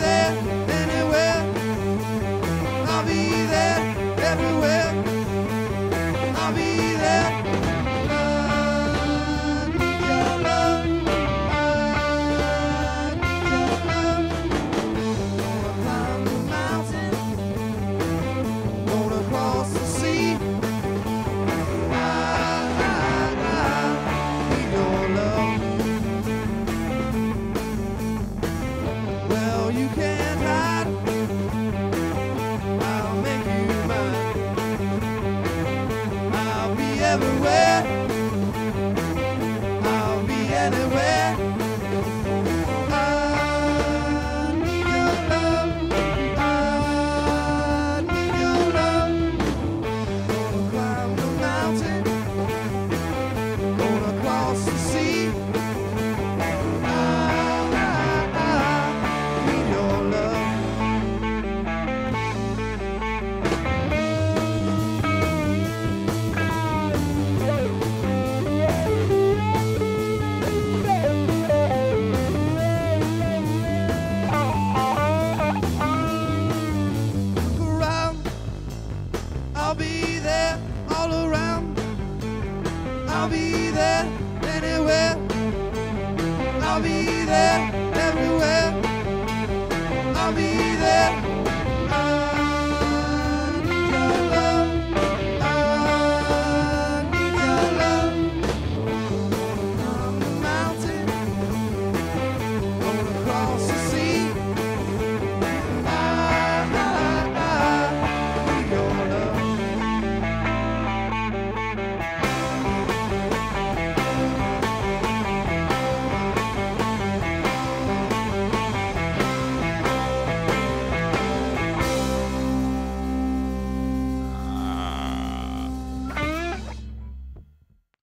there anywhere. I'll be there everywhere. I'll be there. I need your love. I need your love. Gonna climb the mountain. Gonna cross the sea. I need your love. Well, you can't hide. I'll make you mine. I'll be everywhere. I'll be anywhere. I need your love. I need your love. Gonna climb the mountain. Gonna cross the sea. I need your love. Look around, I'll be there all around. I'll be there anywhere. I'll be there everywhere. I'll be there